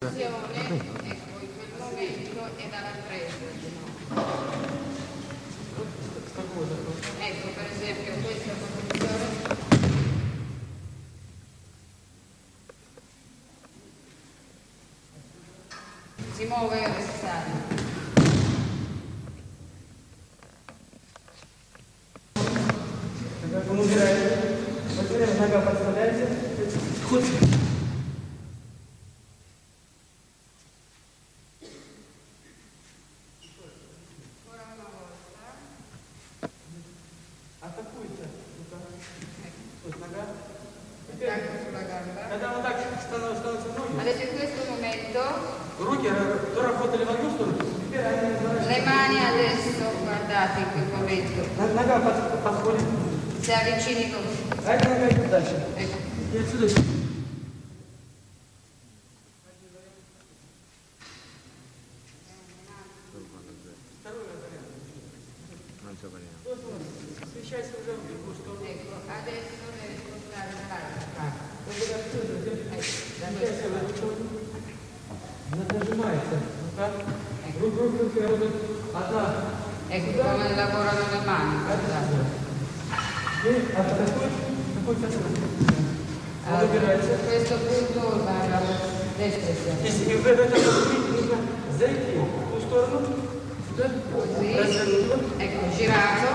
Ecco, in quel momento è dalla presa. Ecco, per esempio, questa posizione. Si muove l'avversario. Нога подставляется. Ход. Атакуйте. Нога. Когда вот так становятся ноги. Adesso in questo momento Руки то работали в одну сторону, теперь они le mani adesso, guardate in quel momento. Нога подходит. Si avvicini così. А эта нога идет дальше. Ecco. И отсюда. Смещайся уже в другую сторону. Ecco, adesso deve spostare dall'altra. Смещайся в эту сторону. Она нажимается. Руки работают. Одна. Ecco come lavorano le mani. Guardate. И атакует. Allora, a questo punto va alla destra e sinistra. Если в этот момент нужно зайти в ту сторону, сюда, развернуто. Ecco, girato.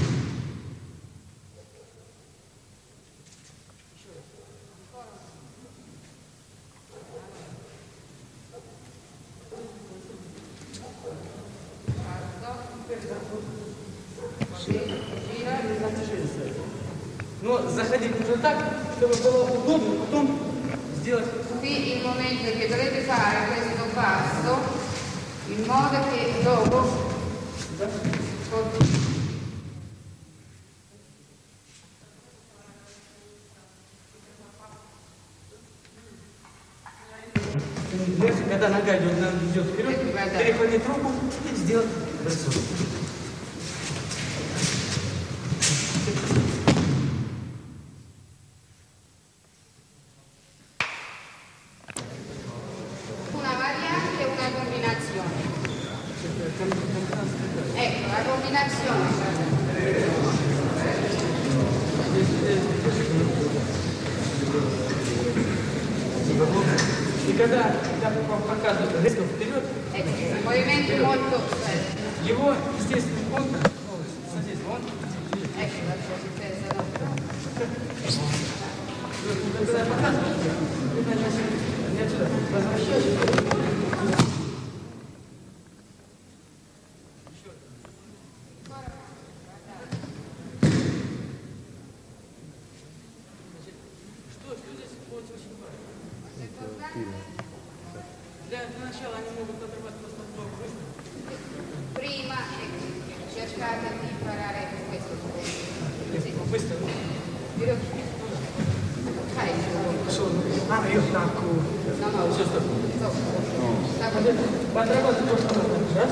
Но заходить нужно так, чтобы было удобно потом сделать. Qui il momento è che dovete fare questo passo in modo che dopo когда нога идет вперед, перехватить руку и сделать бросок. Ecco, la combinazione. И когда показывают резко вперед, ecco, il movimento è molto его, естественно, он здесь, он. Ecco, la sua difesa no. Когда показывают, не отсюда, возвращаешь. Для начала они могут отрывать просто ног быстро. Prima cercate di imparare questo. Быстро. Вперед. А, ее так. Все, стоп. Отрабатывай просто раз.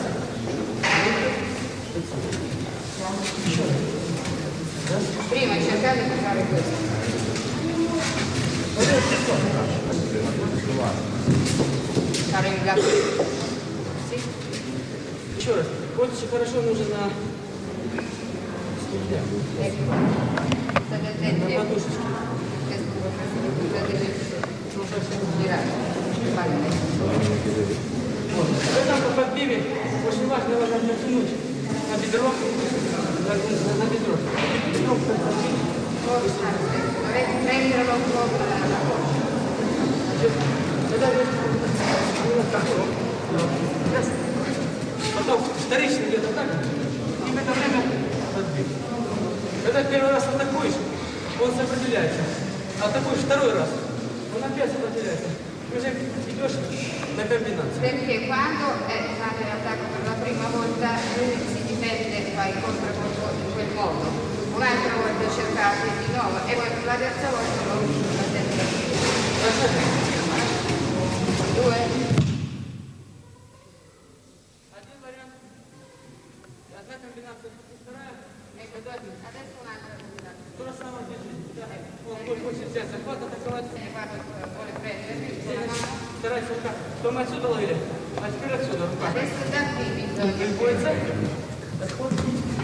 Еще раз. Prima cercate di fare questo. Fare il gatto. Sì. Еще раз. Вот очень хорошо нужно на Ecco. State attenti. подушечке. Girare. В этом подбиве очень важно его натянуть на бедро. На бедро. Бедро Dovete prenderlo un po' dalla потом вторично где-то так, и в это время подбив. Когда первый раз атакуешь, он сопротивляется. Атакуешь второй раз, он опять сопротивляется. Ты уже идешь на комбинацию. Perché quando fate l'attacco per la prima volta lui si difende e fa il controcolpo in quel modo. Un'altra volta cercate di nuovo e poi la terza volta lo la terza. Due. Один вариант. Одна комбинация. Вторая. Adesso un'altra combinazione. То же самое здесь. Он хочет взять захват, атаковать. Vuole prendermi con la mano. Старайся рука. То мы отсюда ловили, а теперь отсюда рука. Adesso da qui bisogna. Приходится. Отход.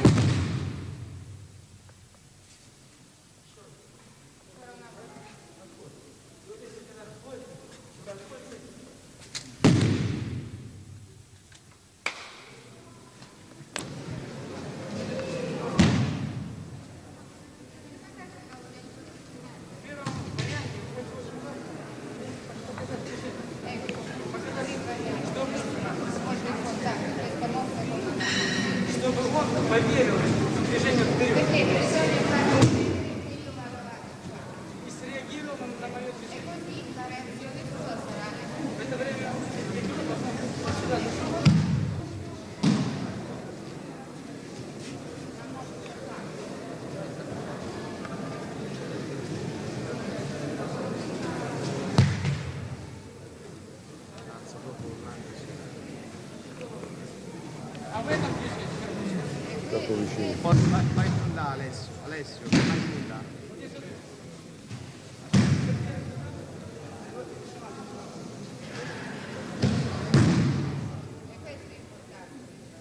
Чтобы он поверил в движение вперед Perché bisogna fare и среагировал на мое e движение. così la reazione sua sarà. В это время вот сюда. А в этом движении Vai tu là Alessio, Alessio, vai tu là. E questo è importante.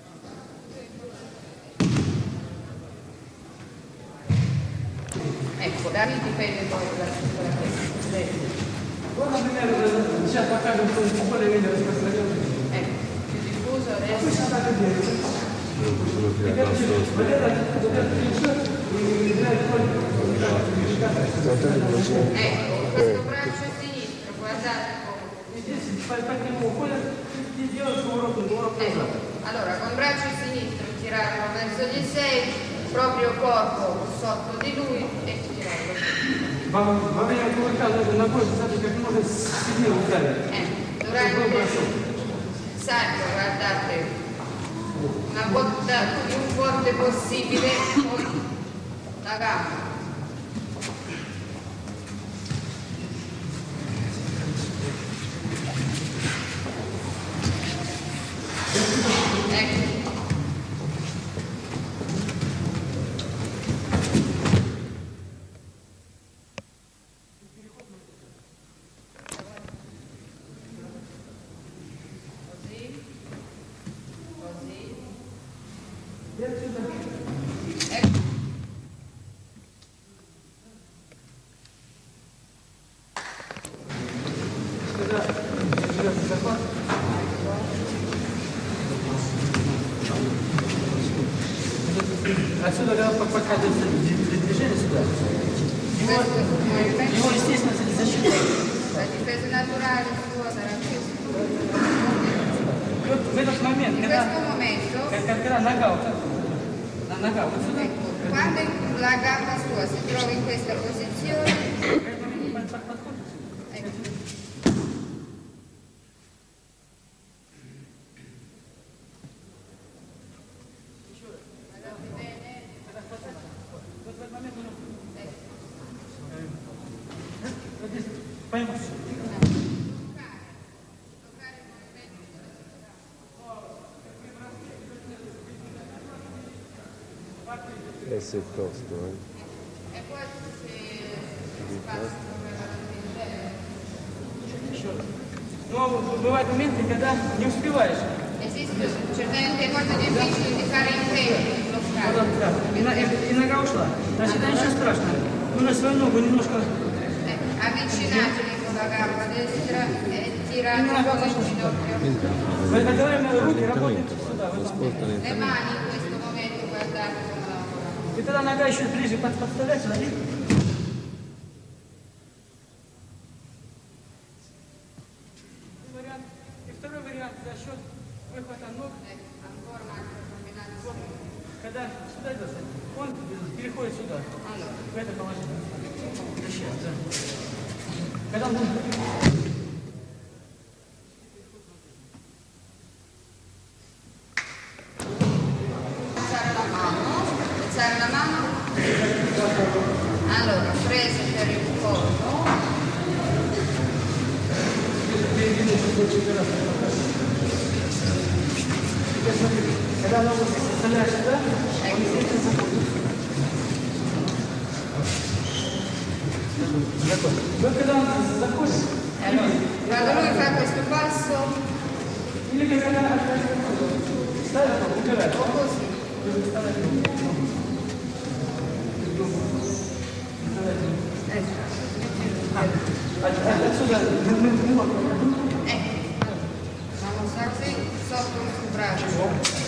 Ecco, da lì dipende poi dalla testa. вот, например, сейчас покажем, что более-менее распространенный. Ecco, più diffuso adesso. Обычно так и делается. Теперь вот это плечо и играет роль. Ecco, questo braccio sinistro, guardate come. И здесь по нему уходят и делают поворот назад. Allora, con il braccio sinistro tirarlo verso di sé, proprio corpo sotto di lui e tirarlo. Во время кулака надо ногой достаточно как можно сильнее ударить. Durante il saggio, guardate, una botta più forte possibile, poi la gamba. Ecco. Così, così. Ecco. Когда берется захват, отсюда когда показывается движение сюда, Questo movimento, его естественно защита. la difesa naturale sua sarà questo. Вот в этот момент, In когда, questo momento, когда нога вот сюда, ecco, quando la gamba sua si trova in questa posizione, в этот момент подходит. ecco, guardate bene, Вот в этот момент он ecco. вот здесь поймать. Toccare il movimento Esse è tosto, e poi si passa come la Еще раз. Но бывают моменты, когда не успеваешь. Esiste certamente molto difficile di fare in tempo di Вот bloccare. так, да. И нога ушла. Значит, это ничего страшного. Нужно свою ногу немножко... Avvicinatevi con la gamba destra e tirate con il ginocchio. В это время руки работают сюда, в этом месте. Le mani in questo momento guardate come lavorano. И тогда нога еще ближе подставляется. И... И второй вариант за счет выхвата ног, Ancora un'altra combinazione. когда сюда идет, он переходит сюда, Allora, в это положение. Сейчас, да. Когда он... alzare la mano. Allora, prese per il collo. Когда ногу вставляешь сюда, он естественно заходит. Вот когда он заходит, Allora, quando lui fa questo passo, o così. Vamos a così sotto il braccio.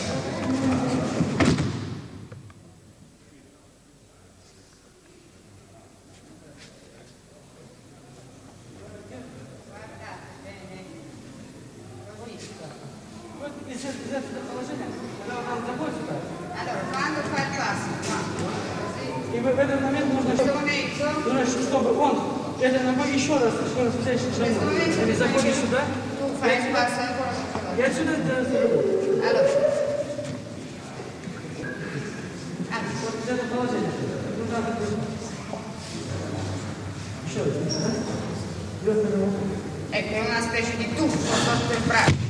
Allora, quando fa il passo, così, И в этот момент нужно, questo momento, чтобы он этой ногой еще раз взять шагнул. Или заходишь сюда, tu fai il passo ancora una и volta. отсюда это Allora, вот из этого положения. Ну, надо еще раз. ecco, è una specie di tuffo sotto il braccio.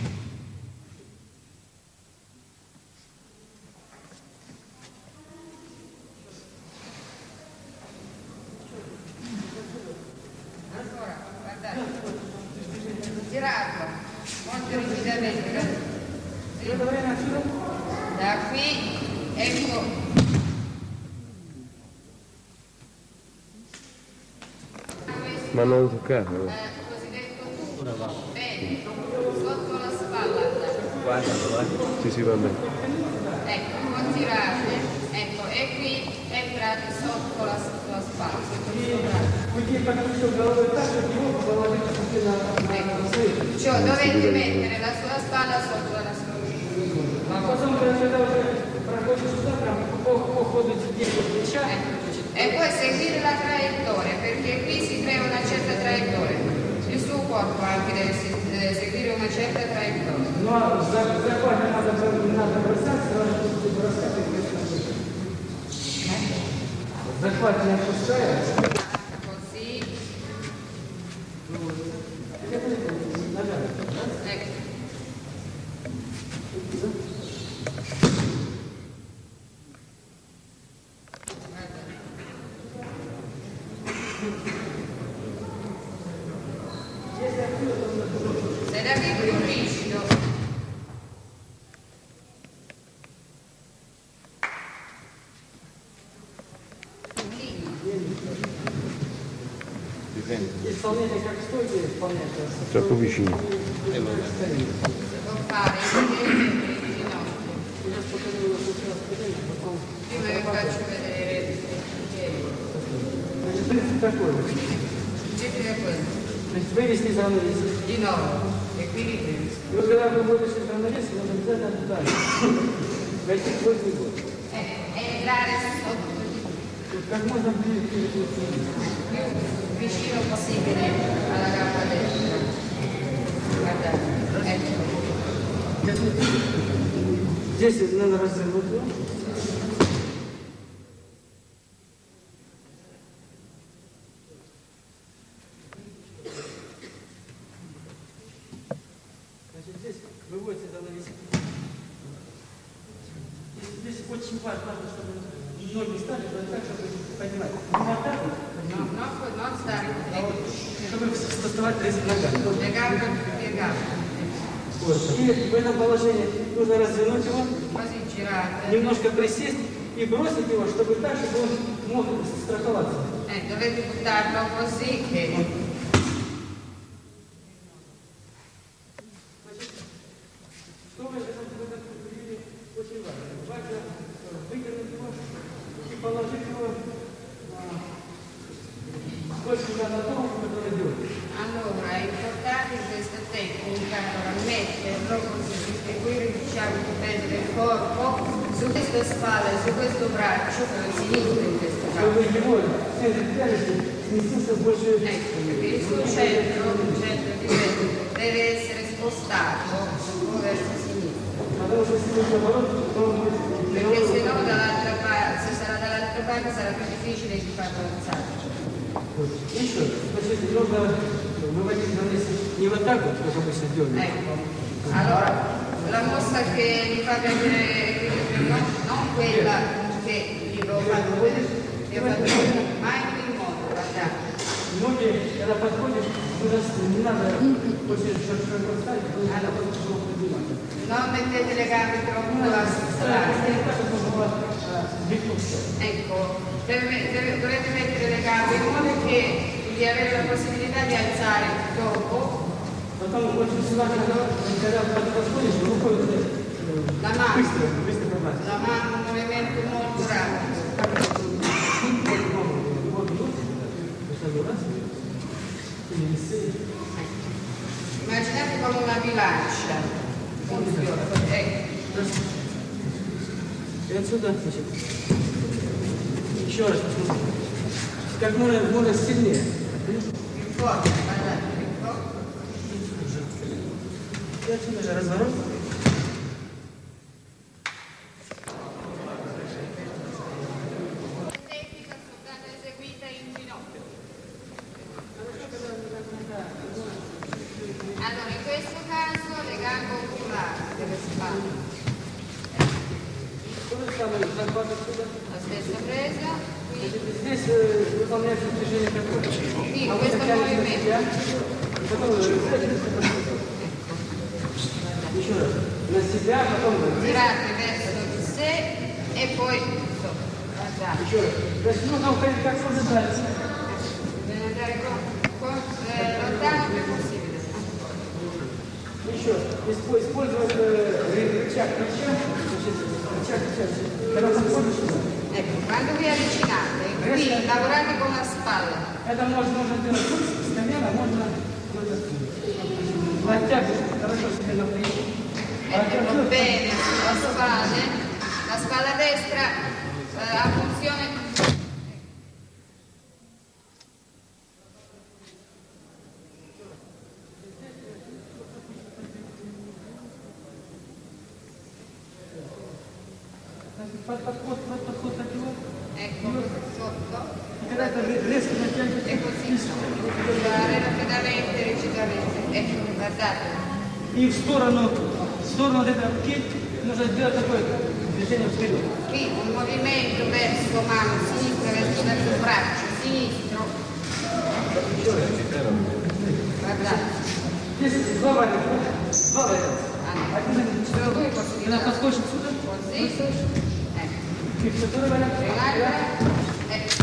Ancora, guardate, girarlo molto rigidamente, И в это время отсюда da qui, ecco, Ma non toccare. cosiddetto tuffo, bene, sotto la spalla andate. Sì, va bene. Ecco, non girate, ecco, e qui entrate sotto la spalla, sotto il suo braccio. уйти как все головой так, чтобы его положить на свет. Cioè dovete mettere la sua spalla sotto la sua. А потом, когда уже проходишь сюда, прям по ходу здесь плеча, E poi seguire la traiettoria, perché qui si crea una certa traiettoria. Il suo corpo anche deve seguire una certa traiettoria. но захват не надо бросать, сразу бросать и бросать. Захват не опускается. Così, Ногами. ecco. Se da qui più rigido. Исполнение как стойки исполнять. Troppo vicino. Si può fare il ginocchio. Prima vi faccio vedere il piede. Значит, принцип такой. Principio è questo. Значит, вывести из равновесия. Di nuovo, equilibrio. И вот когда вы выводите из равновесия, нужно обязательно туда. Войти в свой фигур. Entrare sotto Как можно ближе к più vicino possibile alla gamba destra. Guardate, ecco. Здесь надо развернуть его. Значит, здесь выводится из равновесия. Здесь очень важно, чтобы ноги стали так, чтобы поднимать. Не вот так вот, Non stare чтобы вставать резать ногами. le gambe piegate, Вот. И в этом положении нужно развернуть его, così girate. немножко присесть и бросить его, чтобы так, чтобы он мог страховаться. Dovete buttarlo così che Что в этом определении очень важно. Важно вытянуть его и положить его сколько туда на то, который делает. allora è importante in questa tecnica allora, metterlo così, distribuire diciamo il peso del corpo su questa spalla e su questo braccio, per il sinistro in questo caso. Чтобы его центр тяжести сместился больше. Ecco, perché il suo centro di peso deve essere spostato verso sinistra. Потому что если будет наоборот, то он будет Perché se no dall'altra parte, se sarà dall'altra parte sarà più difficile di farlo alzare. Еще, значит, нужно выводить равновесие не вот так вот, как обычно делают. Ecco, allora la mossa che vi fa prendere equilibrio non quella che vi ho fatto vedere, ma in quel modo, guardate. Ноги, когда подходишь, не надо очень широко ставить, потому что потом поднимать. Non mettete le gambe troppo strane. Ecco, dovete mettere le gambe in modo che di avere la possibilità di alzare dopo Потом очень важно, когда подходишь, рукой la mano. быстро пробрать. La mano, un movimento molto rapido. Immaginate come una bilancia. Funziona. Ecco. И отсюда, значит, еще раз посмотрим. Как можно сильнее. Più forte, guardate, più forte. И отсюда же разворот. Tecnica soltanto eseguita in ginocchio. Allora, in questo caso le gambe oculari delle spalle. То же самое, захват отсюда. La stessa presa, qui, Здесь выполняется движение такое. qui А вот questo такая movimento. себя. Потом еще раз. На себя, потом Girate verso di sé e poi sopra. Guardate. еще раз. То есть нужно уходить как можно дальше. Deve andare lontano il più possibile. Еще раз. Использовать рычаг плеча. Рычаг плеча. Когда заходишь сюда. Ecco, quando vi avvicinate, qui lavorate con la spalla. Это можно делать с колена, можно оттягивать хорошо себе на плечи. Metterlo bene sulla spalla. La spalla destra ha funzione. Подход такой. Ecco, sotto. И когда это резко натягивается, E così girare rapidamente, rigidamente. Ecco, guardate. и в сторону вот этой руки нужно сделать такое движение вперед. Qui un movimento verso mano sinistra, verso braccio sinistro. Guardate. Здесь два варианта. Один, Solo voi posso когда dire подскочит сюда, così. Ecco. и второй вариант. E l'altra. Ecco.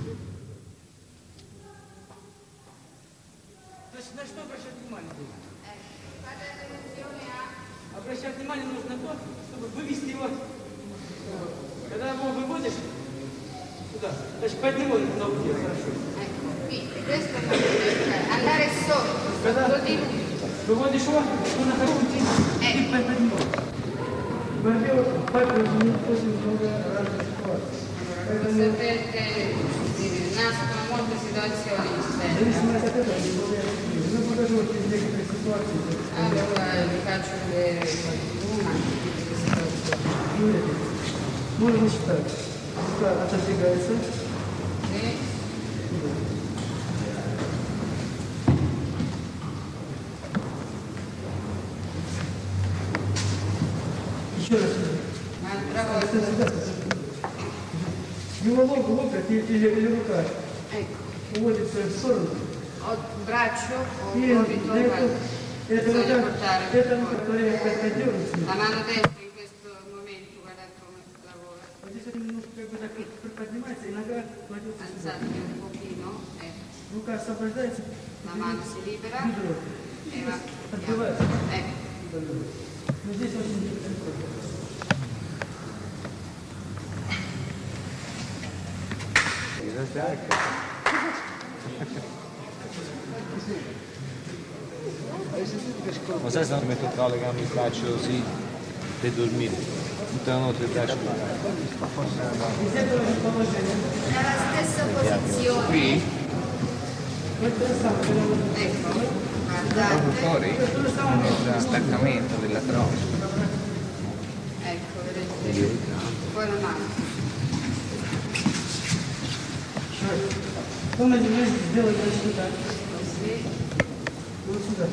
То есть на что обращать внимание? Fate attenzione a Обращать внимание нужно на то, чтобы вывести его. Когда его выводишь сюда, значит поднимай на руке хорошо. ecco, qui, questo è il movimento, andare sotto di lui. Выводишь его, нужно руки и поднимай. В борьбе пальцы очень много разных ситуаций. Sapete, nascono molte situazioni in В esterna. зависимости от этого, ну покажу вот из некоторых ситуаций. Allora vi faccio vedere una delle situazioni. Можно считать. Рука отодвигается. Sì. Еще раз. Un'altra Это volta. сюда. Его локоть или рука Ecco, уводится в сторону. ho il braccio, ho И il ritorno. это Bisogna рука, portare это рука, которая поддерживается. la mano destra in questo momento, guardate come lavora. Вот здесь это немножко как бы так поднимается, и нога кладется сюда. Alzatevi un pochino, Рука освобождается, la mano si libera бедро e va. открывается. Ecco. Но здесь очень легко. Ma sai se non metto tra le gambe il braccio così per dormire? Tutta la notte il braccio. Nella stessa posizione. Qui? Ecco, guardate. Fuori? È staccamento della tromba. Ecco, vedete. Poi la mano. Помните, мы сделали вот сюда. Così. Вот сюда.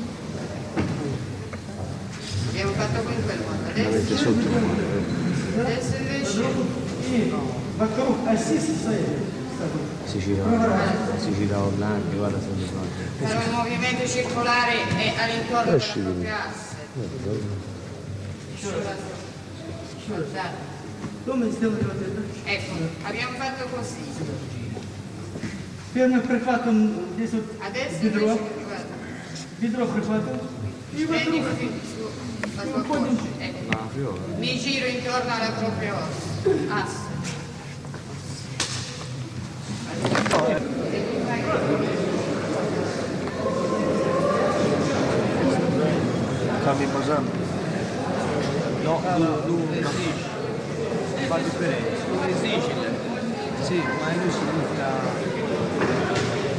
Abbiamo fatto con quel modo. Avete Adesso, sotto. adesso invece И вокруг оси своей Sicilia Orlando, guarda se mi fa. Farò un movimento circolare e all'intorno della propria asse. Guardate. Come stiamo vedendo? Ecco, abbiamo fatto così. Первым прихватом здесь вот Adesso бедро, invece, guarda, бедро прихватываем. И stendi вокруг. così sulla tua voce. Ecco. Mi giro intorno alla propria asse. Cambi posando? No, fa differenza. È Sicilia. Sì, ma lui significa...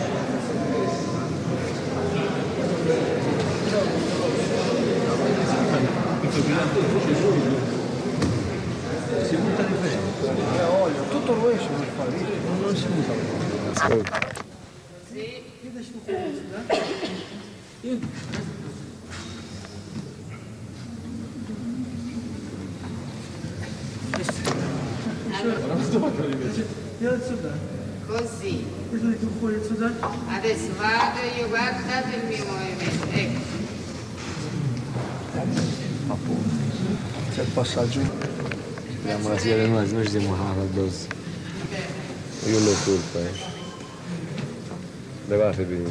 Si butta differenza. Olio, tutto il rovescio per fare, non si butta. Sì. Делать сюда. Così. Смотрите, уходит сюда. Adesso vado io, guardate il mio movimento. Ecco. C'è il passaggio. Speriamo la sia del noi, se no ci siamo cagati addosso. Io non ho colpa, Levate prima.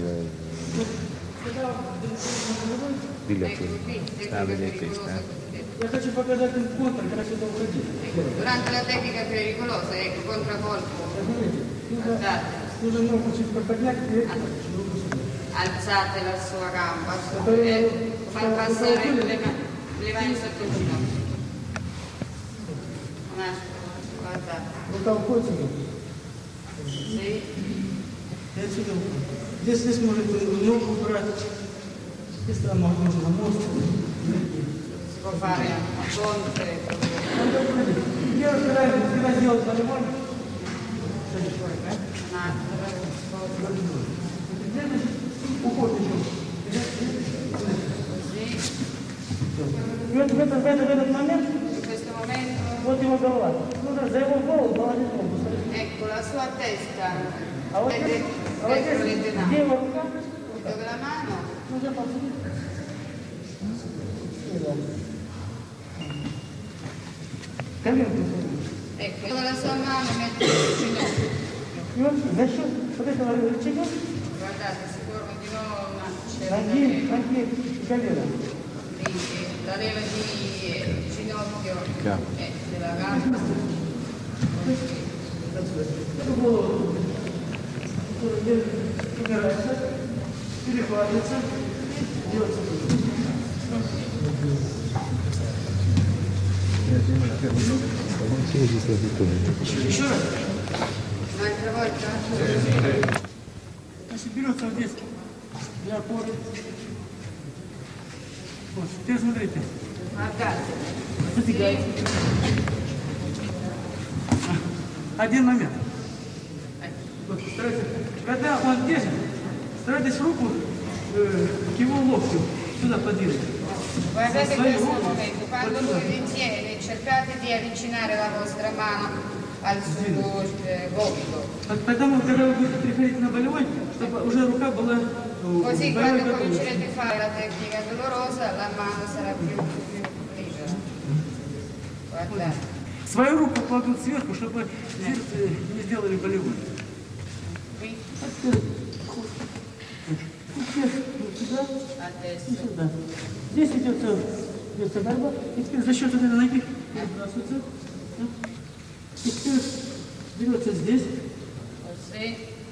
Dillo a te. Ecco qui, Sta a vedere questa, Я хочу показать им контр, когда сюда уходить. Durante la tecnica pericolosa, ecco, contraccolpo. Guardate, Нужно ногу чуть поднять и alzate la sua gamba, far passare le mani sotto il ginocchio. Un attimo, guardate. рука уходит сюда. Sì, И отсюда уходит. Здесь может ногу убрать. Здесь там можно на мост. si può fare a ponte. Первый раз, когда сделать волейбол, Un attimo. уход еще. Così, И вот в этот момент, in questo momento, вот его голова. Нужно за его голову положить ногу. ecco la sua testa. А вот Vedete, ecco le здесь, tenate. где его рука, Dove la mano? нужно посадить. Ecco, dove la sua mano mette il ginocchio. И вот за счет вот этого рычага Guardate, si forma di nuovo una ноги, certa колено. la leva di ginocchio Capo. e della gamba. Эту голову убирается, перехватывается и делается. Sì, ci sta tutto bene. Еще раз. Un'altra volta? Значит, берется вот здесь для опоры. Вот, теперь смотрите. Guardate. Задвигается. Один момент. Вот, старайтесь, когда он держит, старайтесь руку к его локтю сюда подвинуть. Guardate Свои questo ruoti, momento, quando вот lui сюда. vi tiene, cercate di avvicinare la vostra mano al suo gomito. Поэтому, когда вы будете приходить на болевой, чтобы уже рука была Così болевой quando готова. comincerete a fare la tecnica dolorosa, la mano sarà più libera. Guardate. Свою руку кладут сверху, чтобы здесь не сделали болевой. Qui, Сюда и adesso. сюда. Здесь идет борьба. И теперь за счет этой ноги перебрасывается. И теперь берется здесь. Così.